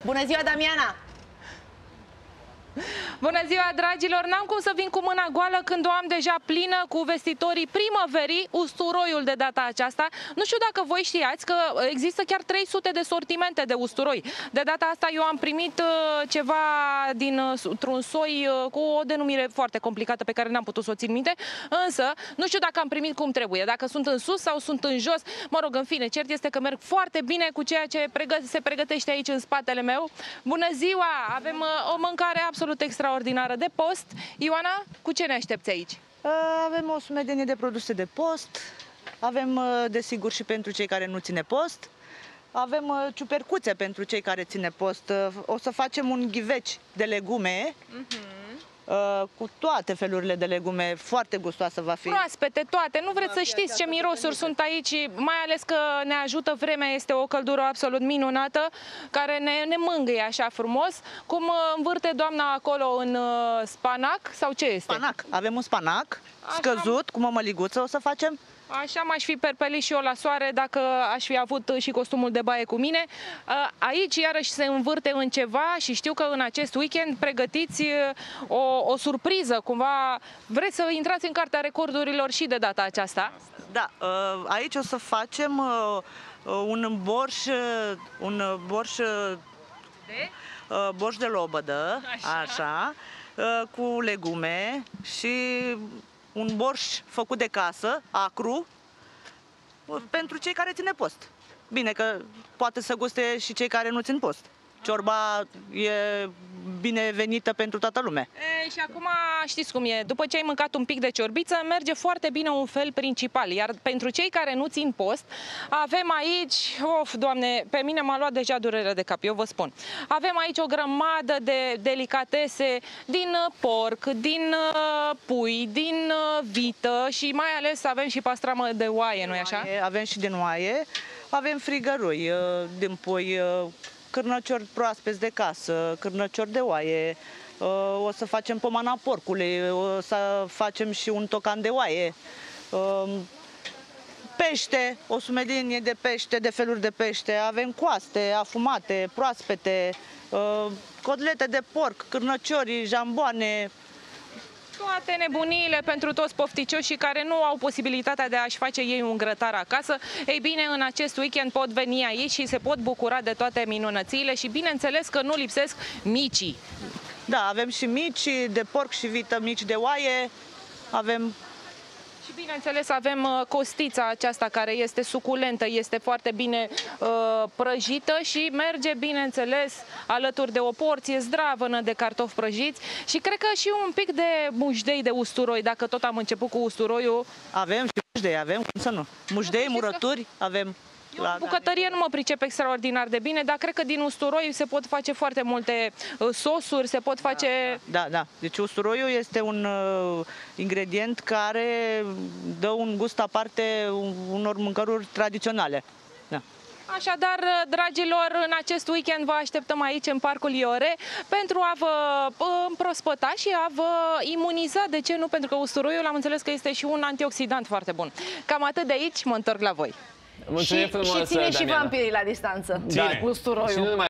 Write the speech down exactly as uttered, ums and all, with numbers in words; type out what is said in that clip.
Bună ziua, Damiana! Bună ziua, dragilor! N-am cum să vin cu mâna goală când o am deja plină cu vestitorii primăverii, usturoiul de data aceasta. Nu știu dacă voi știați că există chiar trei sute de sortimente de usturoi. De data asta eu am primit ceva dintr-un soi cu o denumire foarte complicată pe care n-am putut să o țin minte, însă nu știu dacă am primit cum trebuie, dacă sunt în sus sau sunt în jos. Mă rog, în fine, cert este că merg foarte bine cu ceea ce se pregătește aici în spatele meu. Bună ziua! Avem o mâncare absolut extraordinară de post. Ioana, cu ce ne aștepți aici? Avem o sumedenie de produse de post, avem desigur și pentru cei care nu ține post, avem ciupercuțe pentru cei care ține post, o să facem un ghiveci de legume, uh-huh. cu toate felurile de legume, foarte gustoasă va fi. Proaspete, toate, nu vreți să știți ce mirosuri sunt aici, mai ales că ne ajută vremea, este o căldură absolut minunată, care ne, ne mângâie așa frumos. Cum învârte doamna acolo în spanac, sau ce este? Spanac, avem un spanac scăzut, așa, cu mămăliguță o să facem. Așa m-aș fi perpelit și eu la soare dacă aș fi avut și costumul de baie cu mine. Aici iarăși se învârte în ceva și știu că în acest weekend pregătiți o, o surpriză. Cumva vreți să intrați în cartea recordurilor și de data aceasta? Da, aici o să facem un borș, un borș de, borș de lobădă, așa, așa cu legume și un borș făcut de casă, acru, pentru cei care ține post. Bine că poate să guste și cei care nu țin post. Ciorba e binevenită pentru toată lumea. E, și acum știți cum e, după ce ai mâncat un pic de ciorbiță, merge foarte bine un fel principal. Iar pentru cei care nu țin post, avem aici, of, Doamne, pe mine m-a luat deja durerea de cap, eu vă spun. Avem aici o grămadă de delicatese din porc, din pui, din vită și mai ales avem și pastramă de oaie, nu-i așa? Avem și din oaie, avem frigărui din pui, cârnăciori proaspeți de casă, cârnăciori de oaie, o să facem pomana porcului, o să facem și un tocan de oaie, pește, o sumedenie de pește, de feluri de pește, avem coaste, afumate, proaspete, cotlete de porc, cârnăciori, jamboane. Toate nebuniile pentru toți pofticioșii care nu au posibilitatea de a-și face ei un grătar acasă. Ei bine, în acest weekend pot veni aici și se pot bucura de toate minunățiile și bineînțeles că nu lipsesc micii. Da, avem și mici de porc și vită, mici de oaie, avem... Și bineînțeles avem costița aceasta care este suculentă, este foarte bine uh, prăjită și merge bineînțeles alături de o porție zdravănă de cartofi prăjiți și cred că și un pic de mușdei de usturoi, dacă tot am început cu usturoiul. Avem și mușdei, avem, cum să nu? Mușdei, murături, avem. Eu în bucătărie nu mă pricep extraordinar de bine, dar cred că din usturoi se pot face foarte multe uh, sosuri, se pot face... Da, da, da. Deci usturoiul este un uh, ingredient care dă un gust aparte unor mâncăruri tradiționale. Da. Așadar, dragilor, în acest weekend vă așteptăm aici în Parcul Iore pentru a vă împrospăta și a vă imuniza, de ce nu? Pentru că usturoiul am înțeles că este și un antioxidant foarte bun. Cam atât de aici, mă întorc la voi. Mulțumim frumos, și ține Damiana. și vampirii la distanță. Bine. Usturoiul.